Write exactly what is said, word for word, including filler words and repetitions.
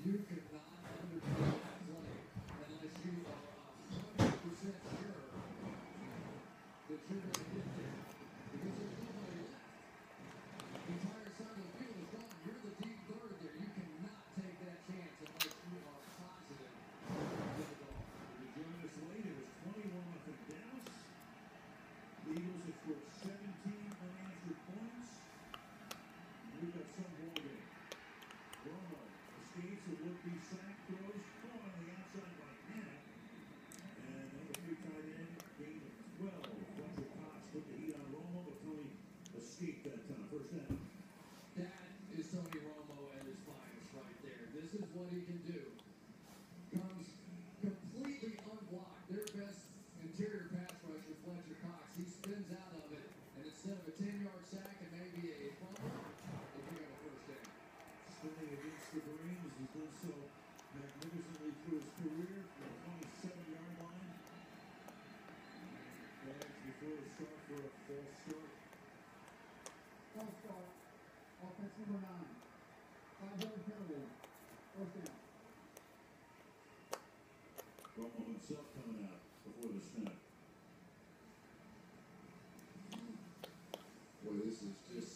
You cannot understand that play unless you are one hundred percent sure that you're going to get there. Because there's nobody left. The entire side of the field is gone. You're the deep third there. You cannot take that chance unless you are positive with the ball. If you join us late, it was twenty-one nothing Dallas. The Eagles have scored seventeen unanswered points. We've got some ball game. Romo escapes a would-be sack, throws, caught on the outside by Hannah. And number three tight end, gain of twelve. Fletcher Cox put the heat on Romo, but Tony escaped that time. First down. That is Tony Romo at his finest right there. This is what he can do. Comes completely unblocked. Their best interior pass rusher, Fletcher Cox, he spins out of it, and instead of a ten-yard sack and maybe a fumble, they pick up a first down. Spinning against the Marines, he's done so magnificently through his career from the twenty-seven-yard line. Bags before the start for a false start. False start. Offense number nine. Five-yard penalty. First down. Romo himself coming out before the snap. Boy, this is just